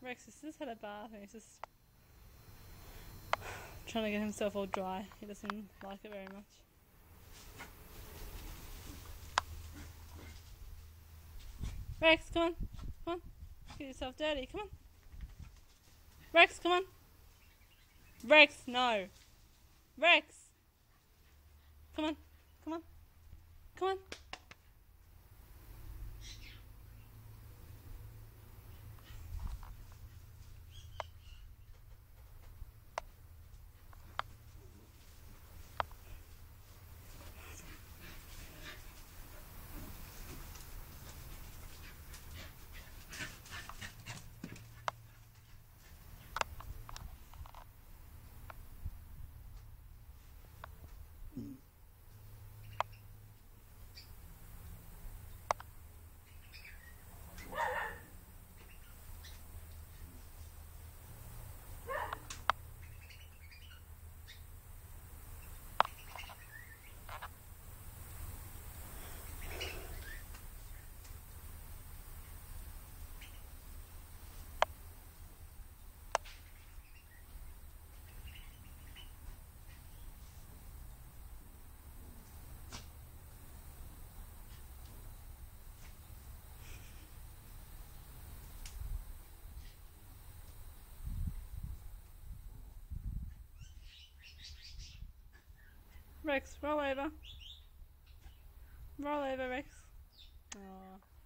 Rex has just had a bath and he's just trying to get himself all dry. He doesn't like it very much. Rex, come on. Come on. Get yourself dirty. Come on. Rex, come on. Rex, no. Rex. Come on. Come on. Come on. Rex, roll over. Roll over, Rex. Aww.